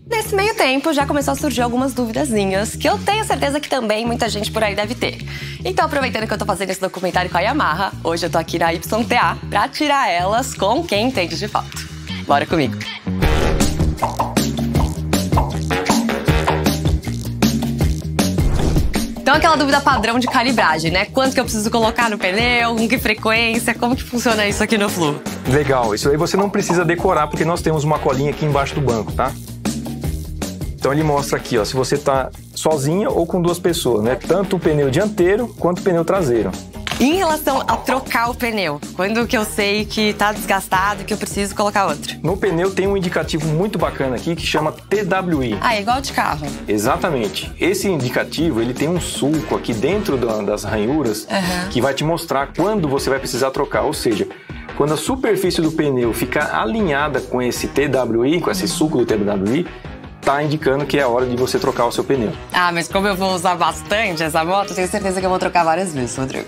Nesse meio tempo, já começou a surgir algumas duvidazinhas que eu tenho certeza que também muita gente por aí deve ter. Então, aproveitando que eu tô fazendo esse documentário com a Yamaha, hoje eu tô aqui na YTA pra tirar elas com quem entende de fato. Bora comigo! Então, aquela dúvida padrão de calibragem, né? Quanto que eu preciso colocar no pneu, com que frequência, como que funciona isso aqui no Flu? Legal, isso aí você não precisa decorar, porque nós temos uma colinha aqui embaixo do banco, tá? Então ele mostra aqui, ó, se você tá sozinha ou com duas pessoas, né? Tanto o pneu dianteiro quanto o pneu traseiro. E em relação a trocar o pneu, quando que eu sei que tá desgastado e que eu preciso colocar outro? No pneu tem um indicativo muito bacana aqui que chama TWI. Ah, é igual de carro. Exatamente. Esse indicativo, ele tem um sulco aqui dentro das ranhuras que vai te mostrar quando você vai precisar trocar, ou seja, quando a superfície do pneu ficar alinhada com esse TWI, com esse sulco do TWI, tá indicando que é a hora de você trocar o seu pneu. Ah, mas como eu vou usar bastante essa moto, tenho certeza que eu vou trocar várias vezes, Rodrigo.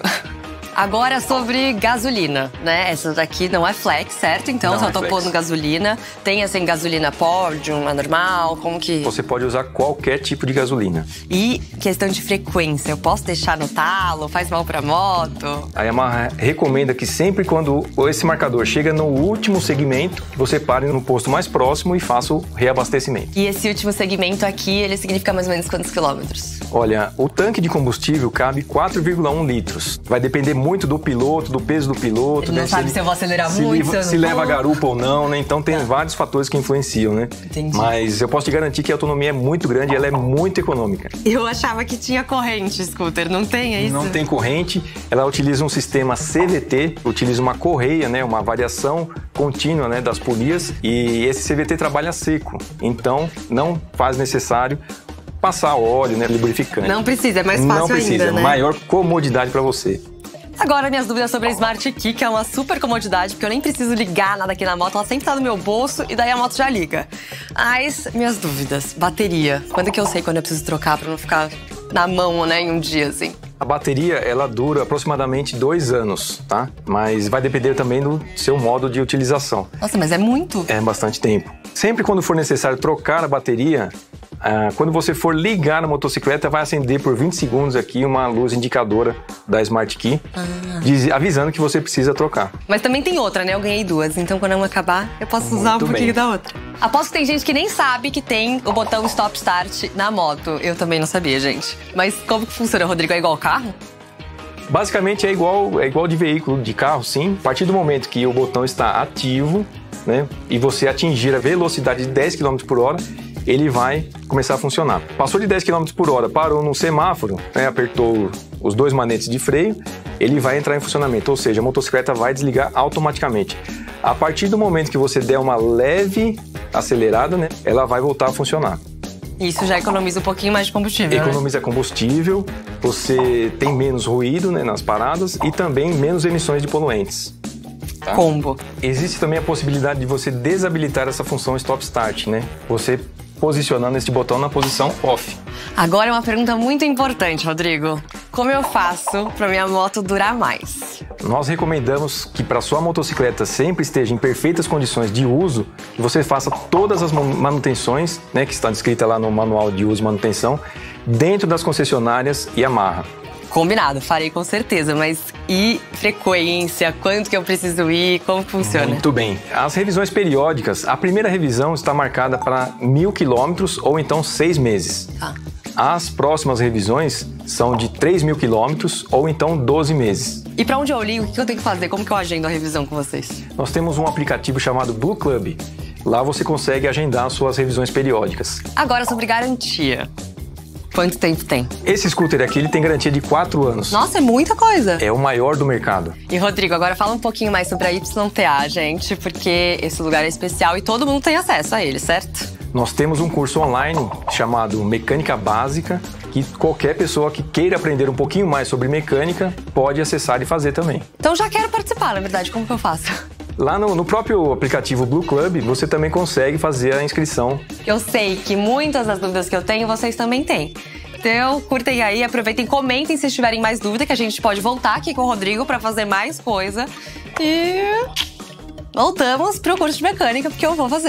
Agora sobre gasolina, né? Essa daqui não é flex, certo? Então não só é tô flex. pondo gasolina. Tem assim gasolina Podium, a normal, como que... Você pode usar qualquer tipo de gasolina. E questão de frequência, eu posso deixar no talo? Faz mal pra moto? A Yamaha recomenda que sempre quando esse marcador chega no último segmento, você pare no posto mais próximo e faça o reabastecimento. E esse último segmento aqui, ele significa mais ou menos quantos quilômetros? Olha, o tanque de combustível cabe 4,1 litros. Vai depender muito do piloto, do peso do piloto. Ele não sabe se eu vou acelerar muito, se leva garupa ou não, né? Então tem vários fatores que influenciam, né? Entendi. Mas eu posso te garantir que a autonomia é muito grande e ela é muito econômica. Eu achava que tinha corrente, scooter. Não tem, é isso? Não tem corrente. Ela utiliza um sistema CVT, utiliza uma correia, né? Uma variação contínua, né? Das polias. E esse CVT trabalha seco. Então não faz necessário passar óleo, né? Lubrificante. Não precisa, é mais fácil Não precisa, ainda, né? Maior comodidade para você. Agora, minhas dúvidas sobre a Smart Key, que é uma super comodidade, porque eu nem preciso ligar nada aqui na moto, ela sempre tá no meu bolso e daí a moto já liga. Mas, minhas dúvidas, bateria. Quando que eu sei quando eu preciso trocar pra não ficar na mão, né, em um dia, assim? A bateria, ela dura aproximadamente 2 anos, tá? Mas vai depender também do seu modo de utilização. Nossa, mas é muito. É bastante tempo. Sempre quando for necessário trocar a bateria, quando você for ligar na motocicleta, vai acender por 20 segundos aqui uma luz indicadora da Smart Key, avisando que você precisa trocar. Mas também tem outra, né? Eu ganhei duas, então quando uma acabar, eu posso usar um pouquinho da outra. Aposto que tem gente que nem sabe que tem o botão Stop Start na moto. Eu também não sabia, gente. Mas como que funciona, Rodrigo? É igual ao carro? Basicamente é igual de veículo, de carro, sim. A partir do momento que o botão está ativo, né, e você atingir a velocidade de 10 km por hora, ele vai começar a funcionar. Passou de 10 km por hora, parou num semáforo, né, apertou os 2 manetes de freio, ele vai entrar em funcionamento, ou seja, a motocicleta vai desligar automaticamente. A partir do momento que você der uma leve acelerada, né, ela vai voltar a funcionar. Isso já economiza um pouquinho mais de combustível, Economiza combustível, você tem menos ruído, né, nas paradas e também menos emissões de poluentes. Tá? Combo. Existe também a possibilidade de você desabilitar essa função Stop Start, né? Você posicionando esse botão na posição off. Agora uma pergunta muito importante, Rodrigo. Como eu faço para minha moto durar mais? Nós recomendamos que para sua motocicleta sempre esteja em perfeitas condições de uso, que você faça todas as manutenções, né, que está descrita lá no manual de uso e manutenção, dentro das concessionárias Yamaha. Combinado, farei com certeza, mas e frequência? Quanto que eu preciso ir? Como funciona? Muito bem. As revisões periódicas, a primeira revisão está marcada para 1.000 quilômetros ou então 6 meses. Tá. As próximas revisões são de 3.000 quilômetros ou então 12 meses. E pra onde eu ligo? O que eu tenho que fazer? Como que eu agendo a revisão com vocês? Nós temos um aplicativo chamado Blue Club. Lá você consegue agendar suas revisões periódicas. Agora sobre garantia. Quanto tempo tem? Esse scooter aqui ele tem garantia de 4 anos. Nossa, é muita coisa! É o maior do mercado. E Rodrigo, agora fala um pouquinho mais sobre a YTA, gente, porque esse lugar é especial e todo mundo tem acesso a ele, certo? Nós temos um curso online chamado Mecânica Básica, que qualquer pessoa que queira aprender um pouquinho mais sobre mecânica pode acessar e fazer também. Então já quero participar, na verdade, como que eu faço? Lá no próprio aplicativo Blue Club, você também consegue fazer a inscrição. Eu sei que muitas das dúvidas que eu tenho, vocês também têm. Então, curtem aí, aproveitem, comentem se tiverem mais dúvida, que a gente pode voltar aqui com o Rodrigo pra fazer mais coisa. E voltamos pro curso de mecânica, porque eu vou fazer.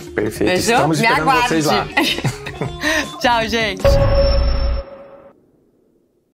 Perfeito. Fechou? Estamos Me esperando aguarde. vocês lá. Tchau, gente.